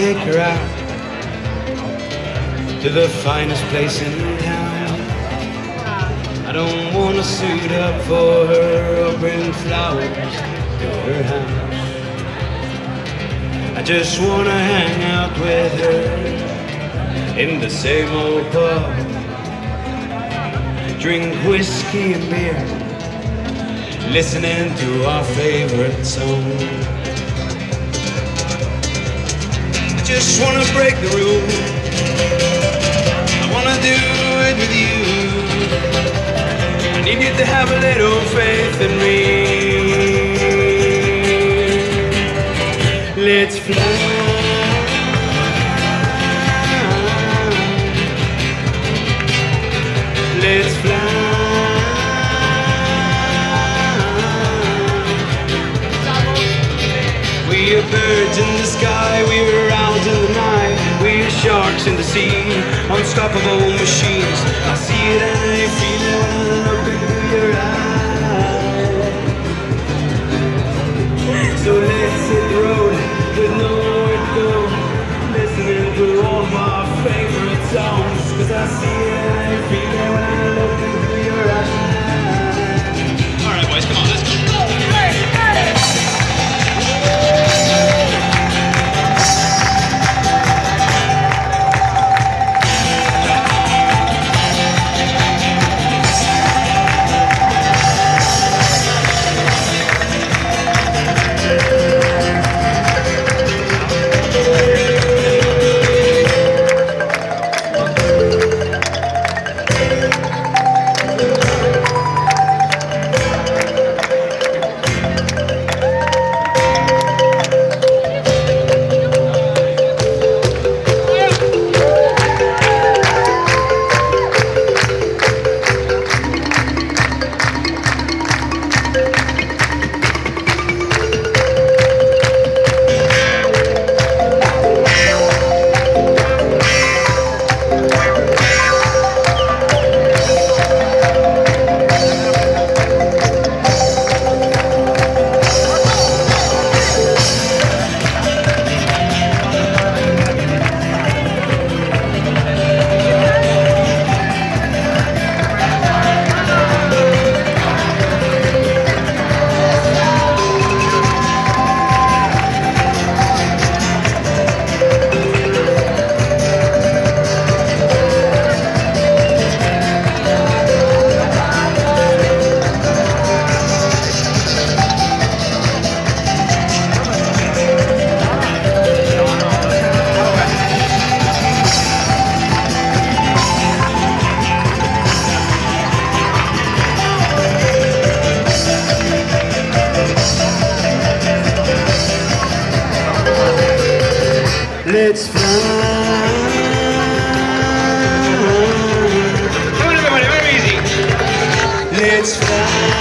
take her out to the finest place in town. I don't want to suit up for her or bring flowers to her house. I just want to hang out with her in the same old pub, drink whiskey and beer, listening to our favorite song. I just wanna break the rules, I wanna do it with you. I need you to have a little faith in me. Let's fly. Let's fly. We are birds in the sky, we are owls in the night, we are sharks in the sea, unstoppable machines. I see it and I feel it when I look into your eyes. So let's hit the road with nowhere to go, listening to all of our favorite songs. Cause I see it and I feel it when I look into your eyes. Alright boys, come on, let's go. Let's fly. Come on everybody, very easy. Let's fly.